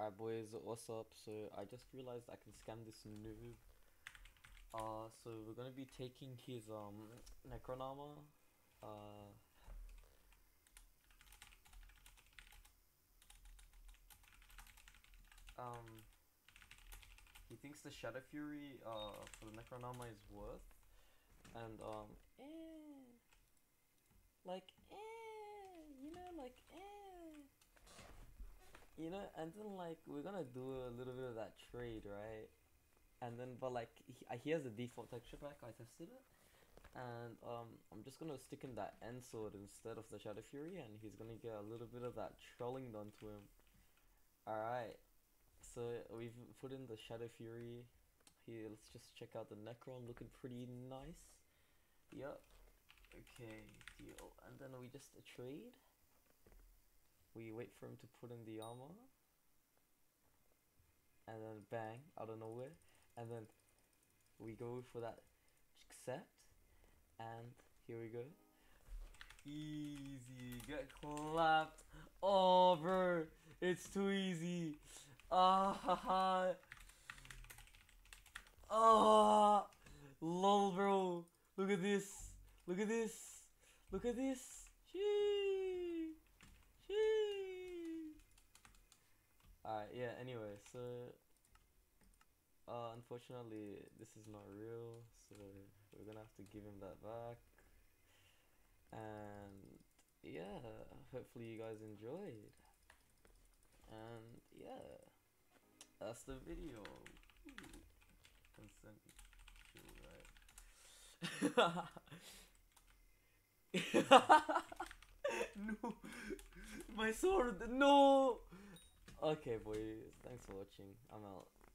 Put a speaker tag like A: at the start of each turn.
A: Alright boys, what's up? So I just realized I can scam this noob. So we're gonna be taking his Necron armor. Uh um he thinks the Shadow Fury for the Necron armor is worth, and like and then like we're gonna do a little bit of that trade, right? And then but like he has a default texture pack. I tested it, and I'm just gonna stick in that end sword instead of the Shadow Fury, and he's gonna get a little bit of that trolling done to him. Alright, so we've put in the Shadow Fury. Here, let's just check out the Necron, looking pretty nice. Yep. Okay, deal. And then we just trade. We wait for him to put in the armor, and then bang, out of nowhere, and then we go for that accept, and here we go. Easy, get clapped. Oh, bro, it's too easy. Ah, haha. Ah, lol, bro. Look at this. Look at this. Look at this. Shee. Shee. Alright, yeah, anyway, so unfortunately this is not real, so we're gonna have to give him that back. And yeah, hopefully you guys enjoyed. And yeah, that's the video. Ooh, consent issue, right? No, my sword, no. Okay, boys, thanks for watching. I'm out.